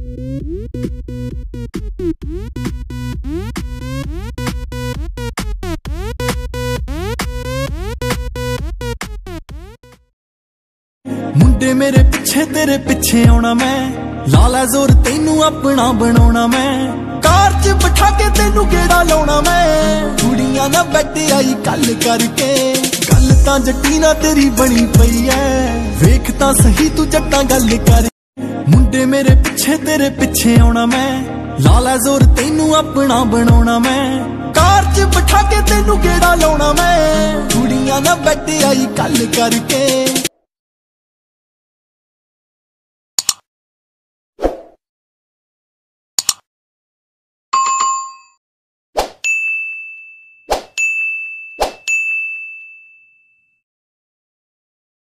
मुंडे मेरे पिछे तेरे पिछे आना मैं, ला लै जोर तेनू अपना बनाना मैं, कार च बिठा के तेनू गेड़ा लाउणा मैं, कुड़ियां ना बैठ आई गल करके, गल तां जट्टी ना तेरी बनी पई है, वेख तां सही तू जट्टां गल कर। मुंडे मेरे पिछे तेरे पिछे आना मैं, ला लै जोर तेनू अपना बनाना मैं, कार च बिठा के तेनू गेड़ा लाउणा मैं, कुड़ियां ना बैठ आई गल करके।